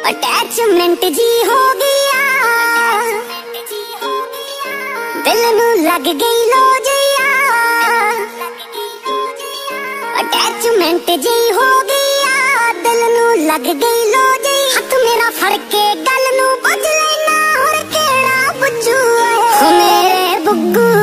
Attachment जी हो गया, दिल नू लग गई लो जिया। अटैचमेंट जी हो गया, दिल नू लग गई लो जी। हाथ मेरा फड़ के गल नू बुझ लेना, और केड़ा बुझू मेरे बुग्गू।